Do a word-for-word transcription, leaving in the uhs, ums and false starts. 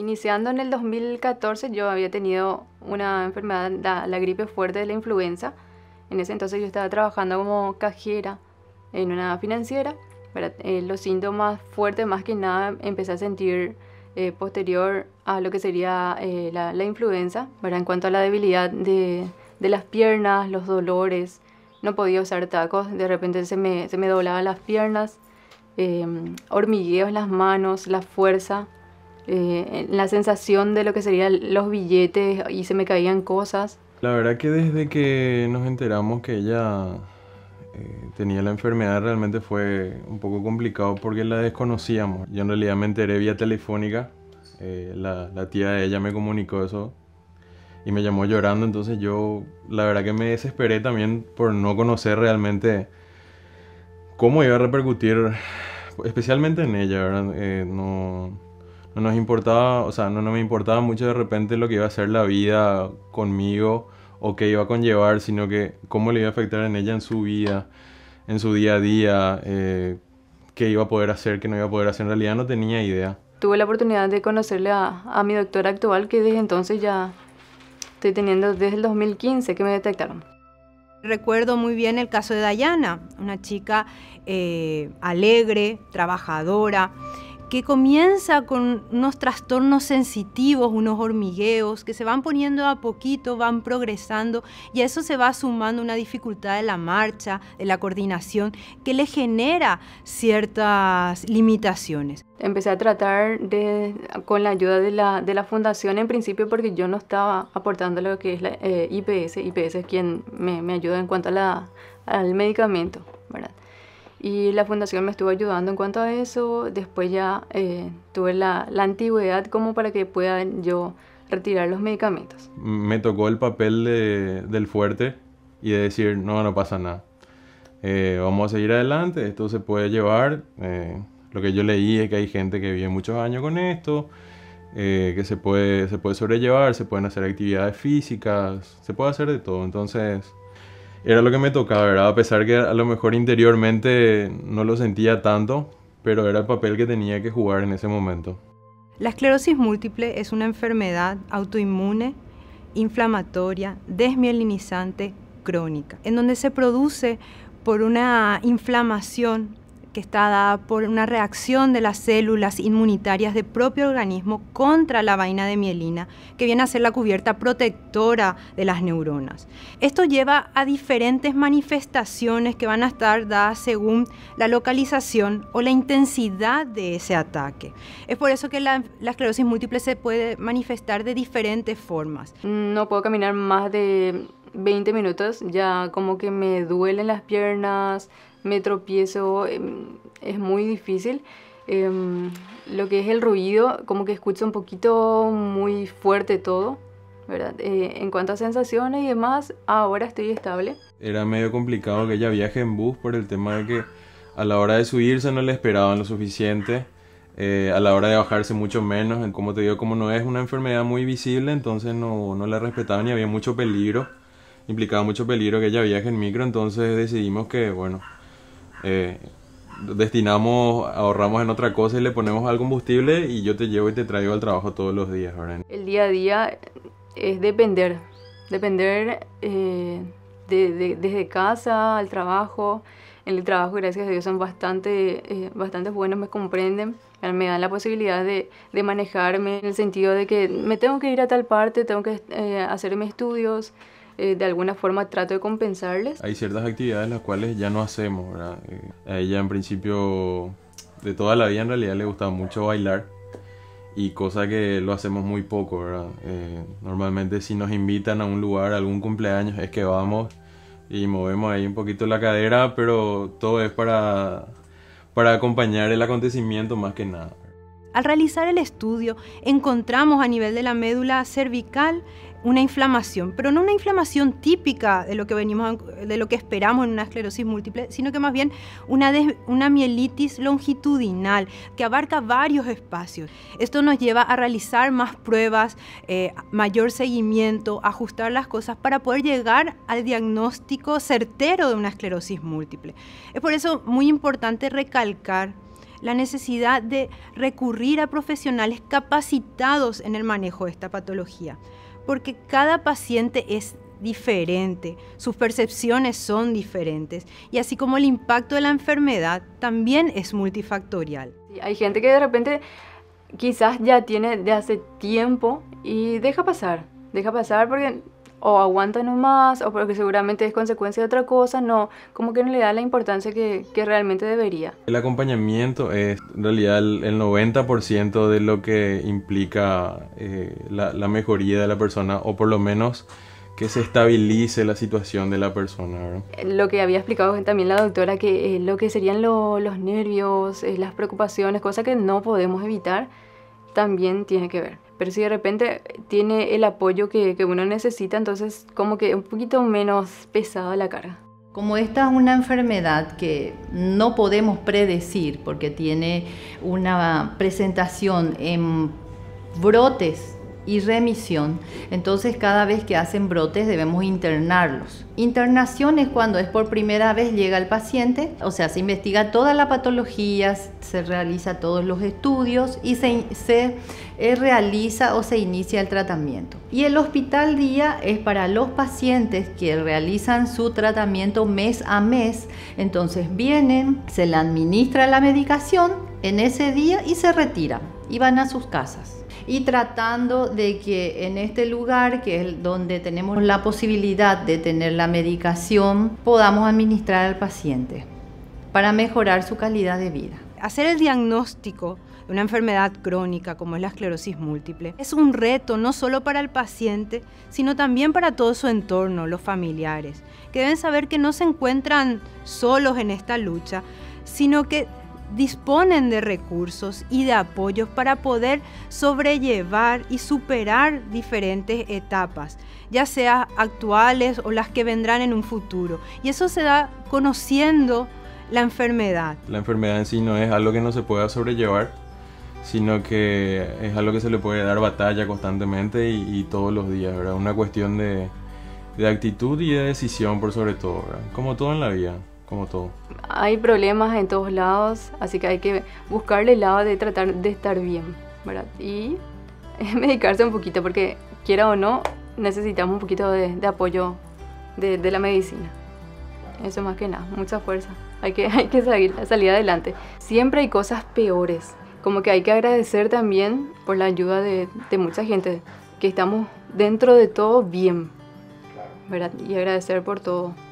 Iniciando en el dos mil catorce yo había tenido una enfermedad, la, la gripe fuerte de la influenza. En ese entonces yo estaba trabajando como cajera en una financiera. Eh, los síntomas fuertes más que nada empecé a sentir eh, posterior a lo que sería eh, la, la influenza, ¿verdad? En cuanto a la debilidad de, de las piernas, los dolores, no podía usar tacos, de repente se me, se me doblaban las piernas, eh, hormigueos en las manos, la fuerza. Eh, la sensación de lo que serían los billetes y se me caían cosas. La verdad que desde que nos enteramos que ella eh, tenía la enfermedad realmente fue un poco complicado porque la desconocíamos. Yo en realidad me enteré vía telefónica, eh, la, la tía de ella me comunicó eso y me llamó llorando, entonces yo la verdad que me desesperé también por no conocer realmente cómo iba a repercutir, especialmente en ella, ¿verdad? Eh, no... No nos importaba, o sea, no, no me importaba mucho de repente lo que iba a ser la vida conmigo o qué iba a conllevar, sino que cómo le iba a afectar en ella en su vida, en su día a día, eh, qué iba a poder hacer, qué no iba a poder hacer. En realidad no tenía idea. Tuve la oportunidad de conocerle a, a mi doctora actual, que desde entonces ya estoy teniendo desde el dos mil quince que me detectaron. Recuerdo muy bien el caso de Dayana, una chica eh, alegre, trabajadora, que comienza con unos trastornos sensitivos, unos hormigueos, que se van poniendo a poquito, van progresando, y a eso se va sumando una dificultad de la marcha, de la coordinación, que le genera ciertas limitaciones. Empecé a tratar de, con la ayuda de la, de la fundación en principio porque yo no estaba aportando lo que es la eh, I P S. I P S es quien me, me ayuda en cuanto a la, al medicamento, ¿verdad? Y la fundación me estuvo ayudando en cuanto a eso. Después ya eh, tuve la, la antigüedad como para que pueda yo retirar los medicamentos. Me tocó el papel de, del fuerte y de decir, no, no pasa nada. Eh, vamos a seguir adelante, esto se puede llevar. Eh, lo que yo leí es que hay gente que vive muchos años con esto, eh, que se puede, se puede sobrellevar, se pueden hacer actividades físicas, se puede hacer de todo. Entonces... era lo que me tocaba, ¿verdad? A pesar que a lo mejor interiormente no lo sentía tanto, pero era el papel que tenía que jugar en ese momento. La esclerosis múltiple es una enfermedad autoinmune, inflamatoria, desmielinizante, crónica, en donde se produce por una inflamación que está dada por una reacción de las células inmunitarias del propio organismo contra la vaina de mielina, que viene a ser la cubierta protectora de las neuronas. Esto lleva a diferentes manifestaciones que van a estar dadas según la localización o la intensidad de ese ataque. Es por eso que la, la esclerosis múltiple se puede manifestar de diferentes formas. No puedo caminar más de veinte minutos, ya como que me duelen las piernas, me tropiezo, es muy difícil. Lo que es el ruido, como que escucho un poquito muy fuerte todo, ¿verdad? En cuanto a sensaciones y demás, ahora estoy estable. Era medio complicado que ella viaje en bus por el tema de que a la hora de subirse no le esperaban lo suficiente, eh, a la hora de bajarse mucho menos. Como te digo, como no es una enfermedad muy visible, entonces no, no la respetaban y había mucho peligro, implicaba mucho peligro que ella viaje en micro, entonces decidimos que, bueno... Eh, destinamos, ahorramos en otra cosa y le ponemos al combustible y yo te llevo y te traigo al trabajo todos los días, ¿verdad? El día a día es depender, depender eh, de, de, desde casa al trabajo. En el trabajo, gracias a Dios, son bastante, eh, bastante buenos, me comprenden, me dan la posibilidad de, de manejarme en el sentido de que me tengo que ir a tal parte, tengo que eh, hacer mis estudios. Eh, de alguna forma trato de compensarles. Hay ciertas actividades las cuales ya no hacemos, ¿verdad? Eh, a ella en principio de toda la vida en realidad le gustaba mucho bailar y cosa que lo hacemos muy poco, ¿verdad? Eh, normalmente si nos invitan a un lugar, a algún cumpleaños, es que vamos y movemos ahí un poquito la cadera, pero todo es para, para acompañar el acontecimiento más que nada. Al realizar el estudio encontramos a nivel de la médula cervical una inflamación, pero no una inflamación típica de lo que venimos, de lo que esperamos en una esclerosis múltiple, sino que más bien una, des, una mielitis longitudinal que abarca varios espacios. Esto nos lleva a realizar más pruebas, eh, mayor seguimiento, ajustar las cosas para poder llegar al diagnóstico certero de una esclerosis múltiple. Es por eso muy importante recalcar la necesidad de recurrir a profesionales capacitados en el manejo de esta patología, porque cada paciente es diferente, sus percepciones son diferentes y así como el impacto de la enfermedad también es multifactorial. Hay gente que de repente quizás ya tiene de hace tiempo y deja pasar, deja pasar porque o aguanta nomás o porque seguramente es consecuencia de otra cosa, no, como que no le da la importancia que, que realmente debería. El acompañamiento es en realidad el, el noventa por ciento de lo que implica eh, la, la mejoría de la persona o por lo menos que se estabilice la situación de la persona, ¿verdad? Lo que había explicado también la doctora, que eh, lo que serían lo, los nervios, eh, las preocupaciones, cosas que no podemos evitar, también tiene que ver. Pero si de repente tiene el apoyo que, que uno necesita, entonces como que un poquito menos pesada la carga. Como esta es una enfermedad que no podemos predecir porque tiene una presentación en brotes y remisión, entonces cada vez que hacen brotes debemos internarlos. Internación es cuando es por primera vez llega el paciente, o sea, se investiga toda la patología, se realiza todos los estudios y se, se eh, realiza o se inicia el tratamiento. Y el hospital día es para los pacientes que realizan su tratamiento mes a mes, entonces vienen, se le administra la medicación en ese día y se retiran y van a sus casas. Y tratando de que en este lugar, que es donde tenemos la posibilidad de tener la medicación, podamos administrar al paciente para mejorar su calidad de vida. Hacer el diagnóstico de una enfermedad crónica como es la esclerosis múltiple es un reto no solo para el paciente, sino también para todo su entorno, los familiares, que deben saber que no se encuentran solos en esta lucha, sino que disponen de recursos y de apoyos para poder sobrellevar y superar diferentes etapas, ya sea actuales o las que vendrán en un futuro. Y eso se da conociendo la enfermedad. La enfermedad en sí no es algo que no se pueda sobrellevar, sino que es algo que se le puede dar batalla constantemente y, y todos los días, ¿verdad? Una cuestión de, de actitud y de decisión por sobre todo, ¿verdad? Como todo en la vida. Como todo. Hay problemas en todos lados, así que hay que buscarle el lado de tratar de estar bien, ¿verdad? Y medicarse un poquito, porque quiera o no, necesitamos un poquito de, de apoyo de, de la medicina. Eso más que nada, mucha fuerza. Hay que, hay que salir, salir adelante. Siempre hay cosas peores, como que hay que agradecer también por la ayuda de, de mucha gente, que estamos dentro de todo bien, ¿verdad? Y agradecer por todo.